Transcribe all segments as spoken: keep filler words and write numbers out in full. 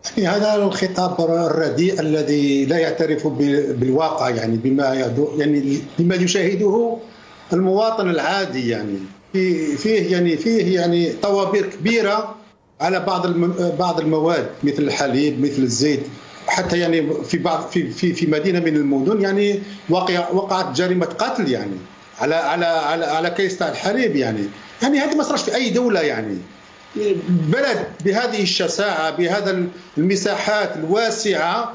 يعني هذا الخطاب الرديء الذي لا يعترف بالواقع، يعني بما يعني بما يشاهده المواطن العادي. يعني فيه يعني فيه يعني طوابير كبيره على بعض بعض المواد مثل الحليب مثل الزيت، حتى يعني في بعض في في في مدينه من المدن يعني وقع وقعت جريمه قتل يعني على على على على كيس تاع الحليب. يعني يعني هذه ما صارش في اي دوله. يعني بلد بهذه الشساعة بهذا المساحات الواسعة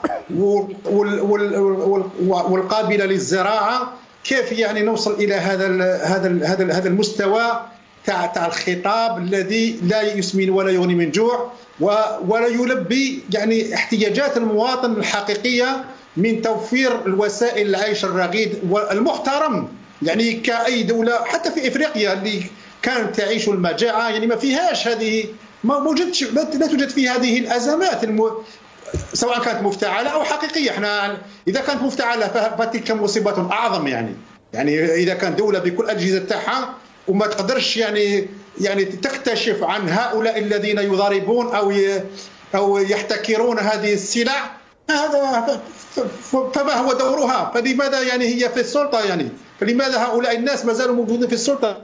والقابلة للزراعة، كيف يعني نوصل إلى هذا هذا هذا هذا المستوى تاع تاع الخطاب الذي لا يسمن ولا يغني من جوع ولا يلبي يعني احتياجات المواطن الحقيقية من توفير الوسائل العيش الرغيد والمحترم. يعني كأي دولة حتى في إفريقيا اللي كانت تعيش المجاعة يعني ما فيهاش هذه، ما موجودش، لا توجد فيها هذه الأزمات الم... سواء كانت مفتعلة أو حقيقية. احنا إذا كانت مفتعلة فتلك مصيبة أعظم. يعني يعني إذا كانت دولة بكل الأجهزة تاعها وما تقدرش يعني يعني تكتشف عن هؤلاء الذين يضاربون أو ي... أو يحتكرون هذه السلع، هذا فما هو دورها؟ فلماذا يعني هي في السلطة؟ يعني فلماذا هؤلاء الناس ما زالوا موجودين في السلطة؟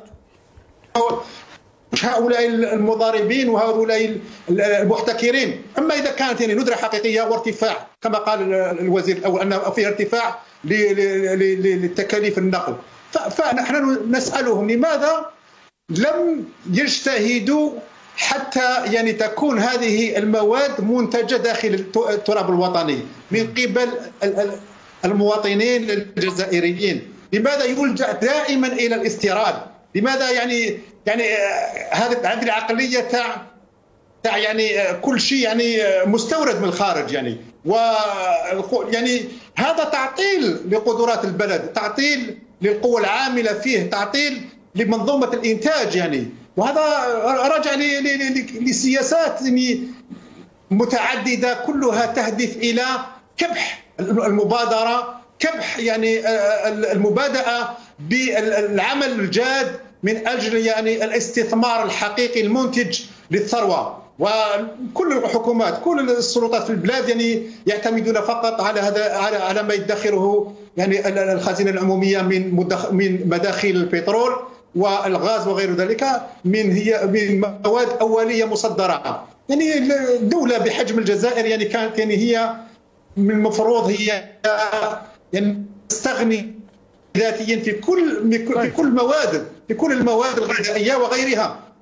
مش هؤلاء المضاربين وهؤلاء المحتكرين. اما اذا كانت يعني ندره حقيقيه وارتفاع كما قال الوزير الاول انه فيه ارتفاع للتكاليف النقل، فنحن نسالهم لماذا لم يجتهدوا حتى يعني تكون هذه المواد منتجه داخل التراب الوطني من قبل المواطنين الجزائريين؟ لماذا يلجا دائما الى الاستيراد؟ لماذا يعني يعني هذه هذه العقليه تاع تاع يعني كل شيء يعني مستورد من الخارج؟ يعني و يعني هذا تعطيل لقدرات البلد، تعطيل للقوى العامله فيه، تعطيل لمنظومه الانتاج. يعني وهذا راجع لسياسات يعني متعدده كلها تهدف الى كبح المبادره، كبح يعني المبادئه بالعمل الجاد من اجل يعني الاستثمار الحقيقي المنتج للثروه. وكل الحكومات كل السلطات في البلاد يعني يعتمدون فقط على هذا على على ما يدخره يعني الخزينه العموميه من من مداخل البترول والغاز وغير ذلك من هي من مواد اوليه مصدره. يعني دوله بحجم الجزائر يعني كانت يعني هي من المفروض هي يعني تستغني ذاتيا في كل في كل المواد في كل المواد الغذائيه وغيرها.